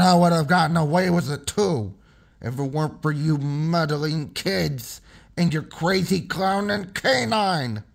I would have gotten away with it too, if it weren't for you meddling kids and your crazy clown and canine.